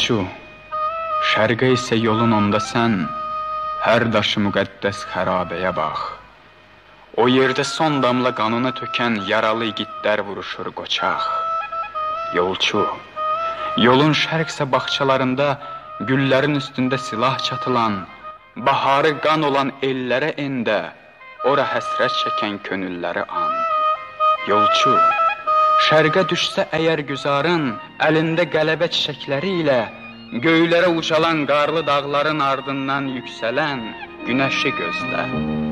Yolçu, şərqə isə yolun onda sən, hər daşı müqəddəs xərabəyə bax. O yerdə son damla qanını tökən yaralı igidlər vuruşur qoçaq. Yolçu, yolun şərqsə bağçalarında güllərin üstündə silah çatılan, baharı qan olan ellərə endə, ora həsrət çəkən könülləri an. Yolçu, şərqə düşsə əgər güzarın, əlində qələbə çiçəkləri ilə, göylərə ucalan qarlı dağların ardından yüksələn günəşi gözlə.